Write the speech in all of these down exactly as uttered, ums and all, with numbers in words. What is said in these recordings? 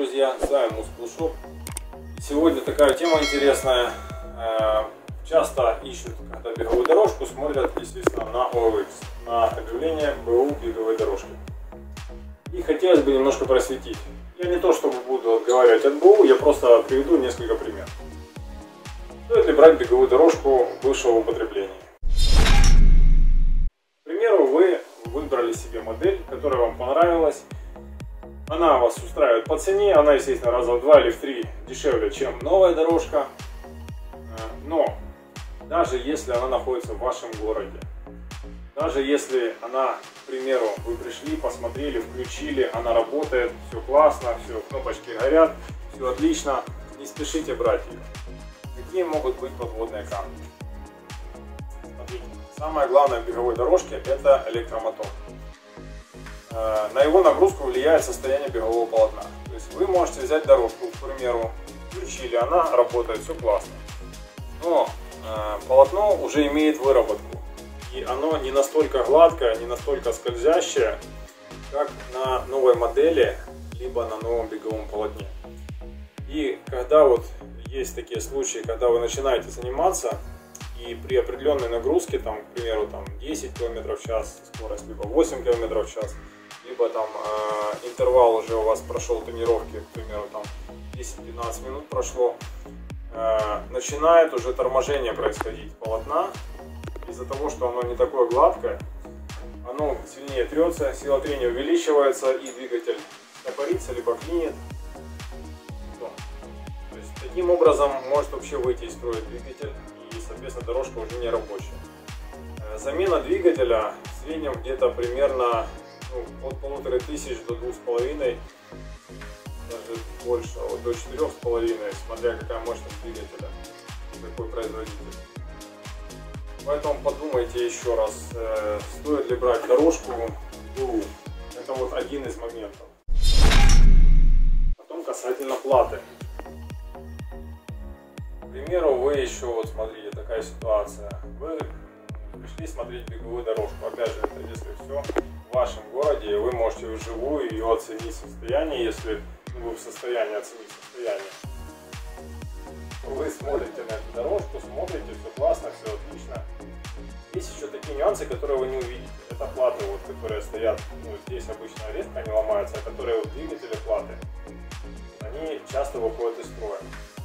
друзья, с вами Muscle Shop. Сегодня такая тема интересная. Часто ищут, когда беговую дорожку, смотрят, естественно, на о эл икс, на объявление БУ беговой дорожки. И хотелось бы немножко просветить. Я не то чтобы буду отговаривать от БУ, я просто приведу несколько примеров. Стоит ли брать беговую дорожку бывшего употребления? К примеру, вы выбрали себе модель, которая вам понравилась. Она вас устраивает по цене, она, естественно, раза в два или в три дешевле, чем новая дорожка. Но даже если она находится в вашем городе, даже если она, к примеру, вы пришли, посмотрели, включили, она работает, все классно, все, кнопочки горят, все отлично, не спешите брать ее. Какие могут быть подводные камни? Смотрите, самое главное в беговой дорожке – это электромотор. На его нагрузку влияет состояние бегового полотна. То есть вы можете взять дорожку, к примеру, включили, она работает, все классно. Но э, полотно уже имеет выработку. И оно не настолько гладкое, не настолько скользящее, как на новой модели, либо на новом беговом полотне. И когда вот есть такие случаи, когда вы начинаете заниматься, и при определенной нагрузке, там, к примеру, там, десять километров в час скорость, либо восемь километров в час, либо там э, интервал уже у вас прошел тренировки, к примеру, там десять-пятнадцать минут прошло, э, начинает уже торможение происходить полотна. Из-за того, что оно не такое гладкое, оно сильнее трется, сила трения увеличивается, и двигатель стопорится, либо клинит. То есть таким образом может вообще выйти из строя двигатель, и, соответственно, дорожка уже не рабочая. Э, замена двигателя в среднем где-то примерно ну, от полутора тысяч до двух с половиной, даже больше, вот до четырех с половиной, смотря какая мощность двигателя, какой производитель. Поэтому подумайте еще раз, э, стоит ли брать дорожку БУ. Это вот один из моментов. Потом касательно платы. К примеру, вы еще, вот смотрите, такая ситуация. Вы пришли смотреть беговую дорожку. Опять же, это если все в вашем городе, вы можете вживую ее оценить состояние, если ну, вы в состоянии оценить состояние. Вы смотрите на эту дорожку, смотрите, все классно, все отлично. Есть еще такие нюансы, которые вы не увидите. Это платы, вот, которые стоят, ну, здесь обычно резко они ломаются, а которые вот, двигатели платы, они часто выходят из строя.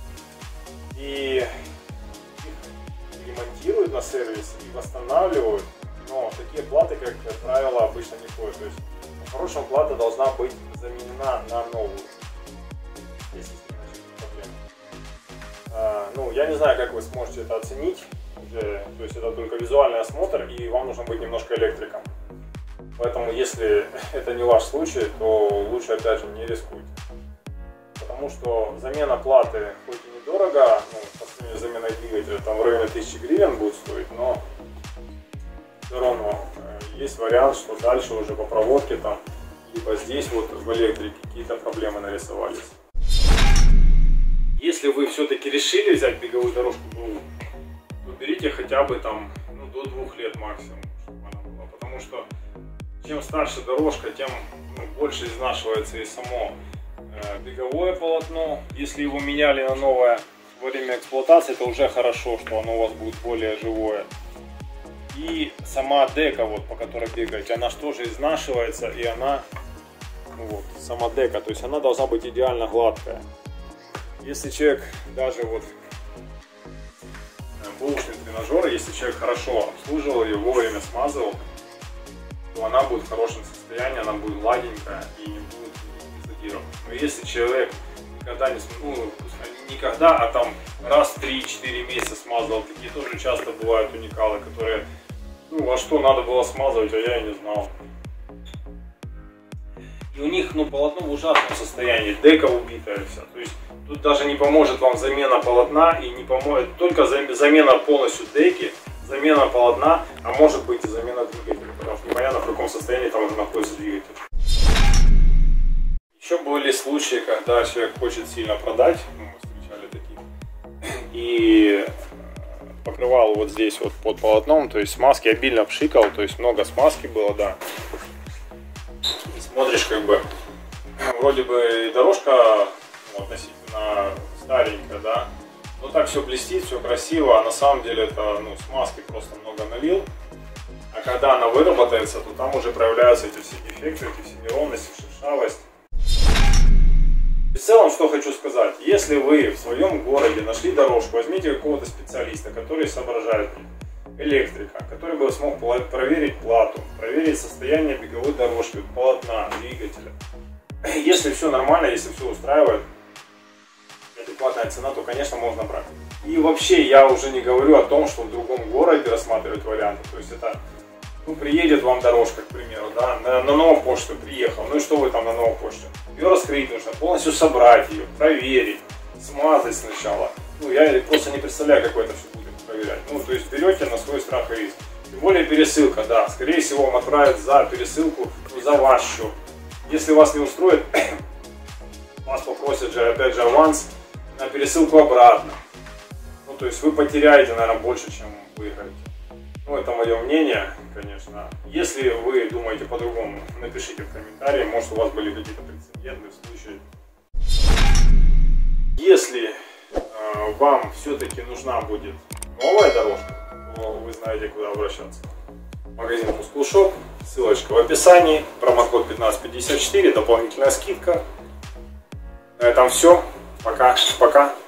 И их ремонтируют на сервисе и восстанавливают, но такие платы, как правило, обычно не ходят. То есть, по-хорошему, плата должна быть заменена на новую, если с ней начнут проблемы. А, ну, я не знаю, как вы сможете это оценить. Уже, то есть это только визуальный осмотр, и вам нужно быть немножко электриком. Поэтому, если это не ваш случай, то лучше, опять же, не рискуйте. Потому что замена платы хоть и недорого, ну, по сравнению с заменой двигателя, там в районе тысячи гривен будет стоить, но все равно есть вариант, что дальше уже по проводке там, либо здесь вот в электрике какие-то проблемы нарисовались. Если вы все-таки решили взять беговую дорожку БУ, то берите хотя бы там ну, до двух лет максимум, чтобы она была. Потому что чем старше дорожка, тем ну, больше изнашивается и само э, беговое полотно. Если его меняли на новое во время эксплуатации, это уже хорошо, что оно у вас будет более живое. И сама дека, вот, по которой бегаете, она же тоже изнашивается, и она, ну, вот, сама дека, то есть она должна быть идеально гладкая. Если человек даже вот бэушный тренажер, если человек хорошо обслуживал ее, вовремя смазывал, то она будет в хорошем состоянии, она будет гладенькая и не будет задиров. Но если человек никогда не, ну, никогда, а там раз в три-четыре месяца смазывал, такие тоже часто бывают уникалы, которые, ну, во что надо было смазывать, а я и не знал. И у них, ну, полотно в ужасном состоянии, дека убитая вся. То есть тут даже не поможет вам замена полотна и не поможет только замена полностью деки, замена полотна, а может быть и замена двигателя, потому что непонятно, в каком состоянии там уже находится двигатель. Еще были случаи, когда человек хочет сильно продать, ну, мы встречали таких, и покрывал вот здесь вот под полотном, то есть смазки обильно пшикал, то есть много смазки было, да. И смотришь, как бы вроде бы дорожка ну, относительно старенькая, да, но так все блестит, все красиво, а на самом деле это ну, смазки просто много налил. А когда она выработается, то там уже проявляются эти все дефекты, эти все неровности, шершавость. В целом, что хочу сказать, если вы в своем городе нашли дорожку, возьмите какого-то специалиста, который соображает, электрика, который бы смог проверить плату, проверить состояние беговой дорожки, полотна, двигателя. Если все нормально, если все устраивает, адекватная цена, то, конечно, можно брать. И вообще, я уже не говорю о том, что в другом городе рассматривать варианты. То есть это, ну, приедет вам дорожка, к примеру, да, на, на новую почту приехал, ну и что вы там на новую почту? Ее раскрыть нужно, полностью собрать ее, проверить, смазать сначала. Ну, я просто не представляю, как вы это все будете проверять. Ну, то есть берете на свой страх и риск. Тем более пересылка, да, скорее всего вам отправят за пересылку, ну, за ваш счет. Если вас не устроит, вас попросят же, опять же, аванс на пересылку обратно. Ну, то есть вы потеряете, наверное, больше, чем выиграете. Ну, это мое мнение, конечно. Если вы думаете по-другому, напишите в комментарии, может, у вас были какие-то прецеденты в случае. Если э, вам все-таки нужна будет новая дорожка, то вы знаете, куда обращаться. Магазин Muscle Shop, ссылочка в описании, промокод пятнадцать пятьдесят четыре, дополнительная скидка. На этом все. Пока. Пока.